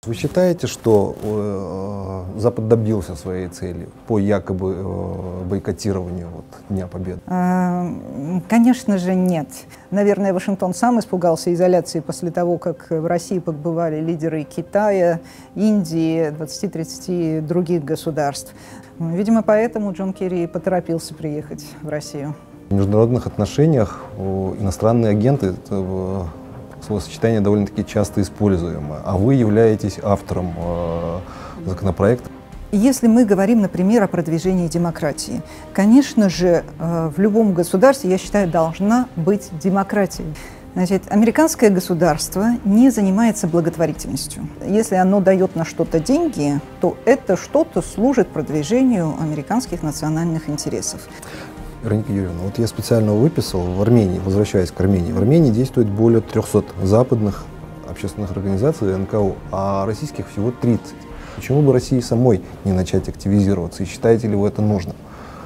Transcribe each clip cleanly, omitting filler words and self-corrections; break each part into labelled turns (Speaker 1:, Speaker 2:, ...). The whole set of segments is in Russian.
Speaker 1: Вы считаете, что Запад добился своей цели по якобы бойкотированию Дня Победы?
Speaker 2: Конечно же, нет. Наверное, Вашингтон сам испугался изоляции после того, как в России побывали лидеры Китая, Индии, 20-30 других государств. Видимо, поэтому Джон Керри поторопился приехать в Россию.
Speaker 1: В международных отношениях иностранные агенты — это словосочетание довольно-таки часто используемое, а вы являетесь автором законопроекта.
Speaker 2: Если мы говорим, например, о продвижении демократии, конечно же, в любом государстве, я считаю, должна быть демократия. Значит, американское государство не занимается благотворительностью. Если оно дает на что-то деньги, то это что-то служит продвижению американских национальных интересов.
Speaker 1: Вероника Юрьевна, вот я специально выписал в Армении, возвращаясь к Армении. В Армении действует более 300 западных общественных организаций НКО, а российских всего 30. Почему бы России самой не начать активизироваться? И считаете ли вы это нужным?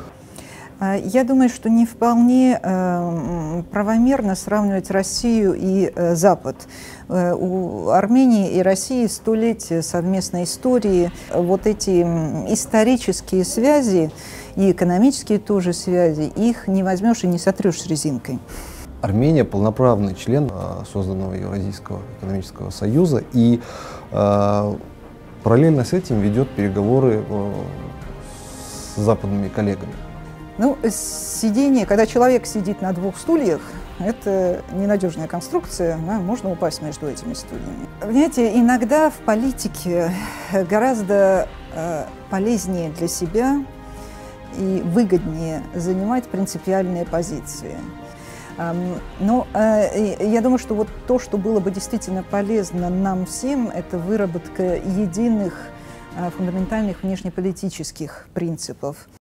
Speaker 2: Я думаю, что не вполне правомерно сравнивать Россию и Запад. У Армении и России столетия совместной истории. Вот эти исторические связи и экономические тоже связи, их не возьмешь и не сотрешь с резинкой.
Speaker 1: Армения полноправный член созданного Евразийского экономического союза и параллельно с этим ведет переговоры с западными коллегами.
Speaker 2: Ну, сидение, когда человек сидит на двух стульях, это ненадежная конструкция, можно упасть между этими стульями. Понимаете, иногда в политике гораздо полезнее для себя и выгоднее занимать принципиальные позиции. Но я думаю, что вот то, что было бы действительно полезно нам всем, это выработка единых фундаментальных внешнеполитических принципов.